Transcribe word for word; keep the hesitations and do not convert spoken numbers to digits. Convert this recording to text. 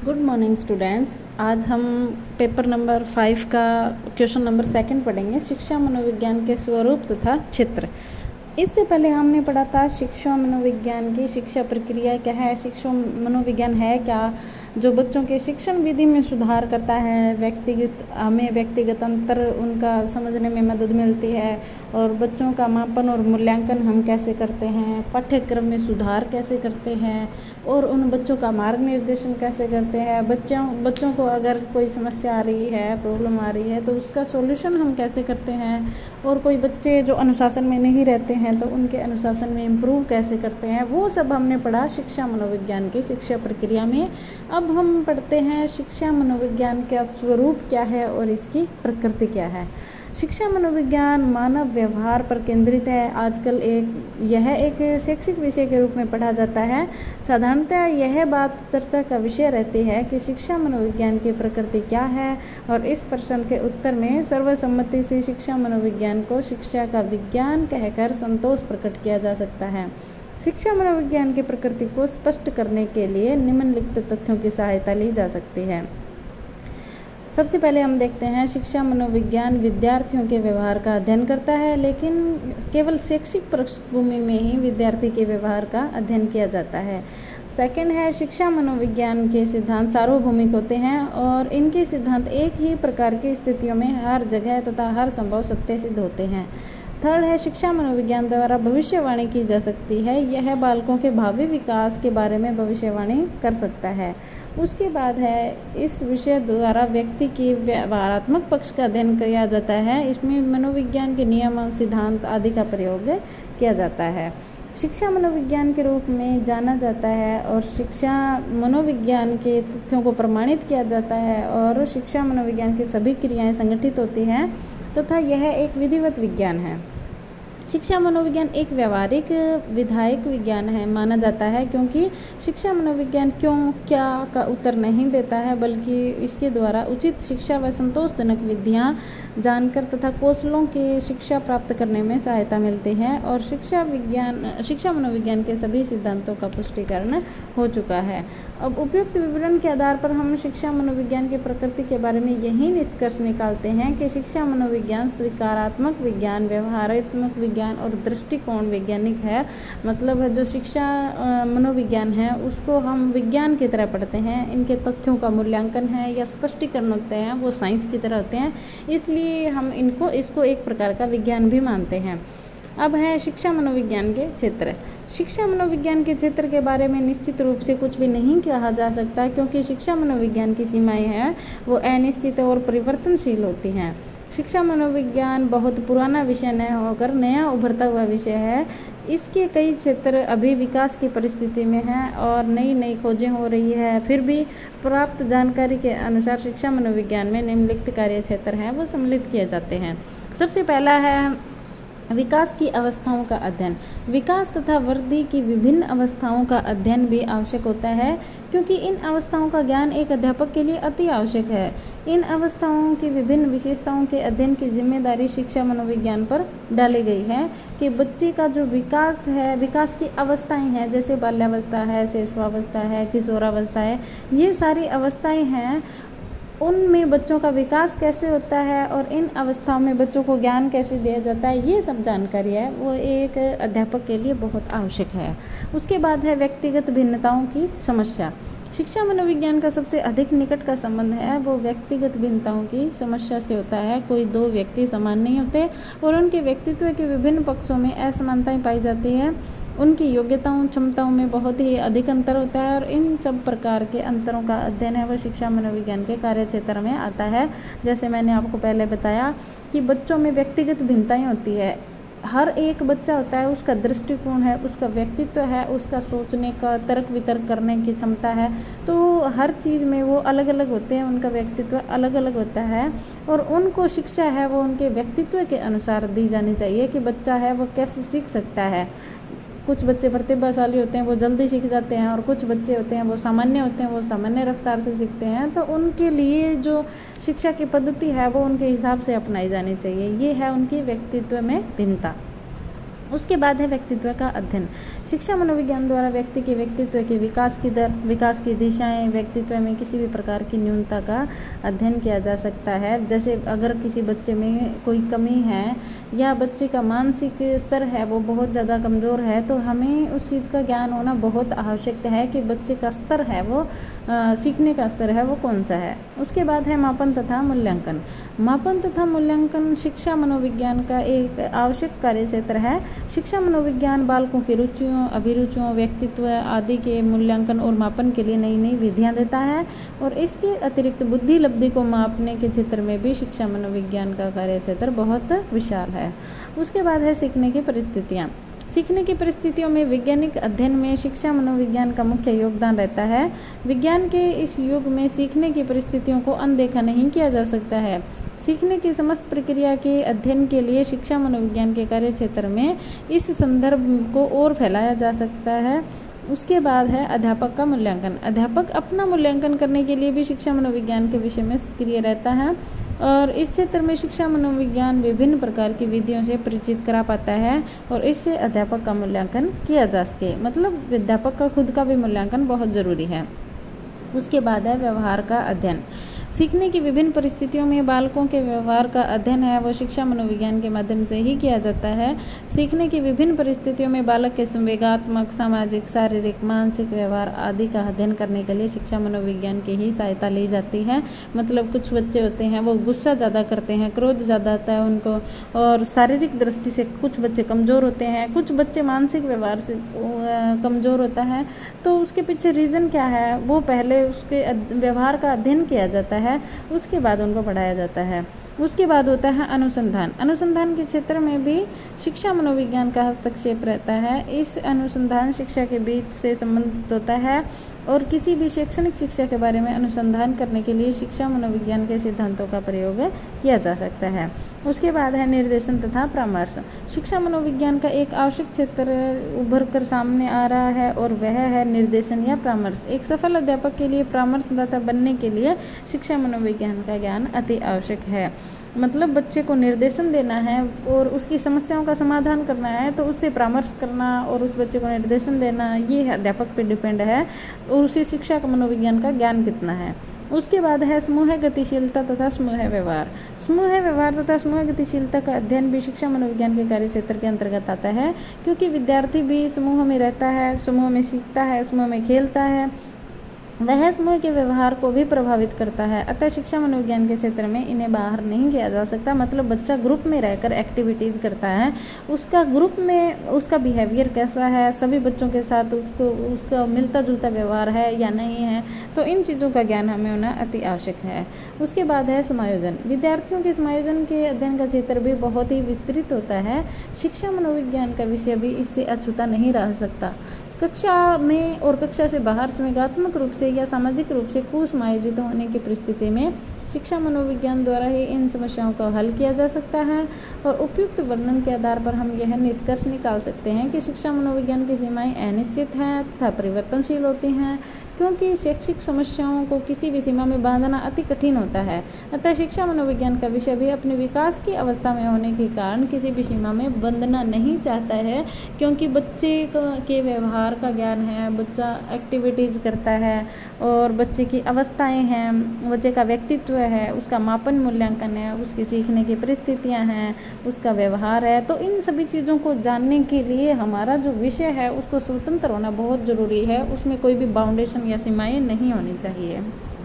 Good morning students. आज हम paper number five का क्वेश्चन नंबर सेकंड पढ़ेंगे, शिक्षा मनोविज्ञान के स्वरूप तथा क्षेत्र। इससे पहले हमने पढ़ा था शिक्षा मनोविज्ञान की शिक्षा प्रक्रिया क्या है, शिक्षा मनोविज्ञान है क्या, जो बच्चों के शिक्षण विधि में सुधार करता है, व्यक्तिगत हमें व्यक्तिगत अंतर उनका समझने में मदद मिलती है, और बच्चों का मापन और मूल्यांकन हम कैसे करते हैं, पाठ्यक्रम में सुधार कैसे करते हैं, और उन बच्चों का मार्गनिर्देशन कैसे करते हैं। बच्चों बच्चों को अगर कोई समस्या आ रही है, प्रॉब्लम आ रही है, तो उसका सॉल्यूशन हम कैसे करते हैं, और कोई बच्चे जो अनुशासन में नहीं रहते हैं तो उनके अनुशासन में इम्प्रूव कैसे करते हैं, वो सब हमने पढ़ा शिक्षा मनोविज्ञान की शिक्षा प्रक्रिया में। अब हम पढ़ते हैं शिक्षा मनोविज्ञान का स्वरूप क्या है और इसकी प्रकृति क्या है। शिक्षा मनोविज्ञान मानव व्यवहार पर केंद्रित है। आजकल एक यह एक शैक्षिक विषय के रूप में पढ़ा जाता है। साधारणतः यह बात चर्चा का विषय रहती है कि शिक्षा मनोविज्ञान की प्रकृति क्या है, और इस प्रश्न के उत्तर में सर्वसम्मति से शिक्षा मनोविज्ञान को शिक्षा का विज्ञान कहकर संतोष प्रकट किया जा सकता है। शिक्षा मनोविज्ञान की प्रकृति को स्पष्ट करने के लिए निम्नलिखित तथ्यों की सहायता ली जा सकती है। सबसे पहले हम देखते हैं शिक्षा मनोविज्ञान विद्यार्थियों के व्यवहार का अध्ययन करता है, लेकिन केवल शैक्षिक पृष्ठभूमि में ही विद्यार्थी के व्यवहार का अध्ययन किया जाता है। सेकंड है शिक्षा मनोविज्ञान के सिद्धांत सार्वभौमिक होते हैं और इनके सिद्धांत एक ही प्रकार की स्थितियों में हर जगह तथा हर संभव सत्य सिद्ध होते हैं। थर्ड है शिक्षा मनोविज्ञान द्वारा भविष्यवाणी की जा सकती है। यह बालकों के भावी विकास के बारे में भविष्यवाणी कर सकता है। उसके बाद है इस विषय द्वारा व्यक्ति के व्यवहारात्मक पक्ष का अध्ययन किया जाता है। इसमें मनोविज्ञान के नियम सिद्धांत आदि का प्रयोग किया जाता है। शिक्षा मनोविज्ञान के रूप में जाना जाता है और शिक्षा मनोविज्ञान के तथ्यों को प्रमाणित किया जाता है, और शिक्षा मनोविज्ञान की सभी क्रियाएं संगठित होती हैं तथा यह एक विधिवत विज्ञान है। शिक्षा मनोविज्ञान एक व्यवहारिक विधायक विज्ञान है माना जाता है, क्योंकि शिक्षा मनोविज्ञान क्यों क्या का उत्तर नहीं देता है, बल्कि इसके द्वारा उचित शिक्षा व संतोषजनक विधियाँ जानकर तथा कौशलों की शिक्षा प्राप्त करने में सहायता मिलती है, और शिक्षा विज्ञान शिक्षा मनोविज्ञान के सभी सिद्धांतों का पुष्टिकरण हो चुका है। अब उपयुक्त विवरण के आधार पर हम शिक्षा मनोविज्ञान की प्रकृति के बारे में यही निष्कर्ष निकालते हैं कि शिक्षा मनोविज्ञान स्वीकारात्मक विज्ञान, व्यवहारात्मक विज्ञान और दृष्टिकोण वैज्ञानिक है। मतलब जो शिक्षा मनोविज्ञान है उसको हम विज्ञान की तरह पढ़ते हैं। इनके तथ्यों का मूल्यांकन है या स्पष्टीकरण होते हैं वो साइंस की तरह होते हैं, इसलिए हम इनको इसको एक प्रकार का विज्ञान भी मानते हैं। अब है शिक्षा मनोविज्ञान के क्षेत्र। शिक्षा मनोविज्ञान के क्षेत्र के बारे में निश्चित रूप से कुछ भी नहीं कहा जा सकता, क्योंकि शिक्षा मनोविज्ञान की सीमाएं हैं वो अनिश्चित और परिवर्तनशील होती हैं। शिक्षा मनोविज्ञान बहुत पुराना विषय न होकर नया उभरता हुआ विषय है। इसके कई क्षेत्र अभी विकास की परिस्थिति में हैं और नई नई खोजें हो रही है। फिर भी प्राप्त जानकारी के अनुसार शिक्षा मनोविज्ञान में निम्नलिखित कार्य क्षेत्र हैं वो सम्मिलित किए जाते हैं। सबसे पहला है विकास की अवस्थाओं का अध्ययन। विकास तथा वृद्धि की विभिन्न अवस्थाओं का अध्ययन भी आवश्यक होता है, क्योंकि इन अवस्थाओं का ज्ञान एक अध्यापक के लिए अति आवश्यक है। इन अवस्थाओं की विभिन्न विशेषताओं के अध्ययन की जिम्मेदारी शिक्षा मनोविज्ञान पर डाली गई है कि बच्चे का जो विकास है, विकास की अवस्थाएं हैं, जैसे बाल्यावस्था है, शैशवावस्था है, किशोरावस्था है, ये सारी अवस्थाएं हैं, उनमें बच्चों का विकास कैसे होता है और इन अवस्थाओं में बच्चों को ज्ञान कैसे दिया जाता है, ये सब जानकारी है वो एक अध्यापक के लिए बहुत आवश्यक है। उसके बाद है व्यक्तिगत भिन्नताओं की समस्या। शिक्षा मनोविज्ञान का सबसे अधिक निकट का संबंध है वो व्यक्तिगत भिन्नताओं की समस्या से होता है। कोई दो व्यक्ति समान नहीं होते और उनके व्यक्तित्व के विभिन्न पक्षों में असमानताएं पाई जाती है। उनकी योग्यताओं क्षमताओं में बहुत ही अधिक अंतर होता है, और इन सब प्रकार के अंतरों का अध्ययन है वो शिक्षा मनोविज्ञान के कार्य क्षेत्र में आता है। जैसे मैंने आपको पहले बताया कि बच्चों में व्यक्तिगत भिन्नताएं होती है। हर एक बच्चा होता है, उसका दृष्टिकोण है, उसका व्यक्तित्व है, उसका सोचने का तर्क वितर्क करने की क्षमता है, तो हर चीज़ में वो अलग अलग होते हैं, उनका व्यक्तित्व अलग अलग होता है, और उनको शिक्षा है वो उनके व्यक्तित्व के अनुसार दी जानी चाहिए कि बच्चा है वो कैसे सीख सकता है। कुछ बच्चे प्रतिभाशाली होते हैं वो जल्दी सीख जाते हैं, और कुछ बच्चे होते हैं वो सामान्य होते हैं वो सामान्य रफ्तार से सीखते हैं। तो उनके लिए जो शिक्षा की पद्धति है वो उनके हिसाब से अपनाई जानी चाहिए। ये है उनकी व्यक्तित्व में भिन्नता। उसके बाद है व्यक्तित्व का अध्ययन। शिक्षा मनोविज्ञान द्वारा व्यक्ति के व्यक्तित्व के विकास की दर, विकास की दिशाएं, व्यक्तित्व में किसी भी प्रकार की न्यूनता का अध्ययन किया जा सकता है। जैसे अगर किसी बच्चे में कोई कमी है या बच्चे का मानसिक स्तर है वो बहुत ज़्यादा कमज़ोर है, तो हमें उस चीज़ का ज्ञान होना बहुत आवश्यक है कि बच्चे का स्तर है वो आ, सीखने का स्तर है वो कौन सा है। उसके बाद है मापन तथा मूल्यांकन। मापन तथा मूल्यांकन शिक्षा मनोविज्ञान का एक आवश्यक कार्य क्षेत्र है। शिक्षा मनोविज्ञान बालकों की रुचियों, अभिरुचियों, व्यक्तित्व आदि के मूल्यांकन और मापन के लिए नई नई विधियां देता है, और इसके अतिरिक्त बुद्धि लब्धि को मापने के क्षेत्र में भी शिक्षा मनोविज्ञान का कार्य क्षेत्र बहुत विशाल है। उसके बाद है सीखने की परिस्थितियाँ। सीखने की परिस्थितियों में वैज्ञानिक अध्ययन में शिक्षा मनोविज्ञान का मुख्य योगदान रहता है। विज्ञान के इस युग में सीखने की परिस्थितियों को अनदेखा नहीं किया जा सकता है। सीखने की समस्त प्रक्रिया के अध्ययन के लिए शिक्षा मनोविज्ञान के कार्य क्षेत्र में इस संदर्भ को और फैलाया जा सकता है। उसके बाद है अध्यापक का मूल्यांकन। अध्यापक अपना मूल्यांकन करने के लिए भी शिक्षा मनोविज्ञान के विषय में सक्रिय रहता है, और इस क्षेत्र में शिक्षा मनोविज्ञान विभिन्न प्रकार की विधियों से परिचित करा पाता है, और इससे अध्यापक का मूल्यांकन किया जा सके। मतलब अध्यापक का खुद का भी मूल्यांकन बहुत ज़रूरी है। उसके बाद है व्यवहार का अध्ययन। सीखने की विभिन्न परिस्थितियों में बालकों के व्यवहार का अध्ययन है वो शिक्षा मनोविज्ञान के माध्यम से ही किया जाता है। सीखने की विभिन्न परिस्थितियों में बालक के संवेगात्मक, सामाजिक, शारीरिक, मानसिक व्यवहार आदि का अध्ययन करने के लिए शिक्षा मनोविज्ञान की ही सहायता ली जाती है। मतलब कुछ बच्चे होते हैं वो गुस्सा ज़्यादा करते हैं, क्रोध ज़्यादा आता है उनको, और शारीरिक दृष्टि से कुछ बच्चे कमज़ोर होते हैं, कुछ बच्चे मानसिक व्यवहार से कमज़ोर होता है। तो उसके पीछे रीज़न क्या है वो पहले उसके व्यवहार का अध्ययन किया जाता है है उसके बाद उनको पढ़ाया जाता है। उसके बाद होता है अनुसंधान। अनुसंधान के क्षेत्र में भी शिक्षा मनोविज्ञान का हस्तक्षेप रहता है। इस अनुसंधान शिक्षा के बीच से संबंधित होता है, और किसी भी शैक्षणिक शिक्षा के बारे में अनुसंधान करने के लिए शिक्षा मनोविज्ञान के सिद्धांतों का प्रयोग किया जा सकता है। उसके बाद है निर्देशन तथा परामर्श। शिक्षा मनोविज्ञान का एक आवश्यक क्षेत्र उभर कर सामने आ रहा है, और वह है निर्देशन या परामर्श। एक सफल अध्यापक के लिए परामर्शदाता बनने के लिए शिक्षा मनोविज्ञान का ज्ञान अति आवश्यक है। मतलब बच्चे को निर्देशन देना है और उसकी समस्याओं का समाधान करना है, तो उससे परामर्श करना और उस बच्चे को निर्देशन देना, ये अध्यापक पे डिपेंड है और उसी शिक्षा का मनोविज्ञान का ज्ञान कितना है। उसके बाद है समूह गतिशीलता तथा समूह व्यवहार। समूह व्यवहार तथा समूह गतिशीलता का अध्ययन भी शिक्षा मनोविज्ञान के कार्य क्षेत्र के अंतर्गत आता है, क्योंकि विद्यार्थी भी समूह में रहता है, समूह में सीखता है, समूह में खेलता है, वह समूह के व्यवहार को भी प्रभावित करता है। अतः शिक्षा मनोविज्ञान के क्षेत्र में इन्हें बाहर नहीं किया जा सकता। मतलब बच्चा ग्रुप में रहकर एक्टिविटीज़ करता है, उसका ग्रुप में उसका बिहेवियर कैसा है, सभी बच्चों के साथ उसको उसका मिलता जुलता व्यवहार है या नहीं है, तो इन चीज़ों का ज्ञान हमें होना अति आवश्यक है। उसके बाद है समायोजन। विद्यार्थियों के समायोजन के अध्ययन का क्षेत्र भी बहुत ही विस्तृत होता है। शिक्षा मनोविज्ञान का विषय भी इससे अछूता नहीं रह सकता। कक्षा में और कक्षा से बाहर संवेगात्मक रूप से या सामाजिक रूप से कुसमायोजित होने की परिस्थिति में शिक्षा मनोविज्ञान द्वारा ही इन समस्याओं का हल किया जा सकता है। और उपयुक्त वर्णन के आधार पर हम यह निष्कर्ष निकाल सकते हैं कि शिक्षा मनोविज्ञान की सीमाएं अनिश्चित हैं तथा परिवर्तनशील होती हैं, क्योंकि शैक्षिक समस्याओं को किसी भी सीमा में बांधना अति कठिन होता है। अतः शिक्षा मनोविज्ञान का विषय भी अपने विकास की अवस्था में होने के कारण किसी भी सीमा में बंधना नहीं चाहता है, क्योंकि बच्चे के व्यवहार का ज्ञान है, बच्चा एक्टिविटीज़ करता है और बच्चे की अवस्थाएं हैं, बच्चे का व्यक्तित्व है, उसका मापन मूल्यांकन है, उसकी सीखने की परिस्थितियां हैं, उसका व्यवहार है। तो इन सभी चीज़ों को जानने के लिए हमारा जो विषय है उसको स्वतंत्र होना बहुत ज़रूरी है, उसमें कोई भी बाउंडेशन या सीमाएं नहीं होनी चाहिए।